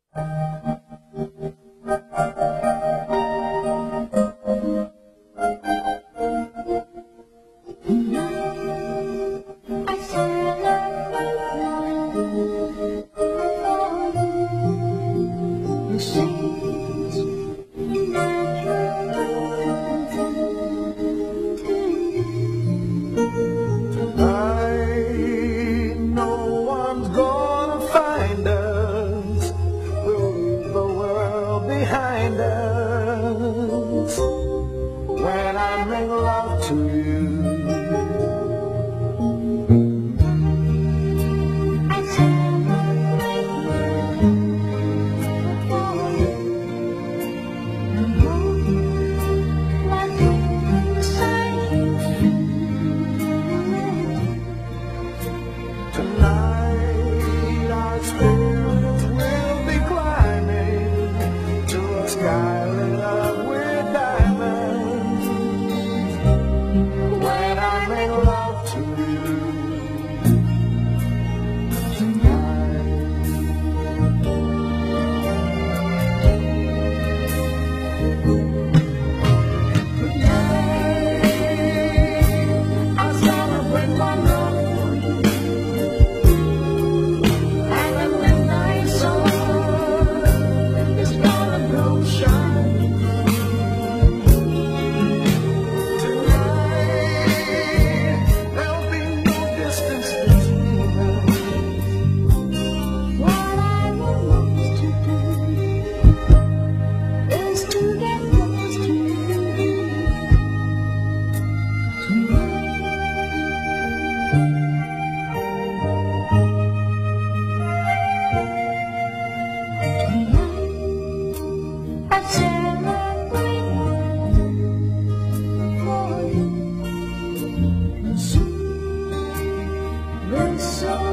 Behind us when I make love to you. I celebrate for you. Like inside you tonight, our spirits will be climbing to a sky lit up with diamonds when I make love to you tonight. I celebrate my love for you, and the midnight sun is gonna blow shine. Tonight there'll be no distance between us. What I want most to do is to get close to you tonight. I celebrate for you. The sun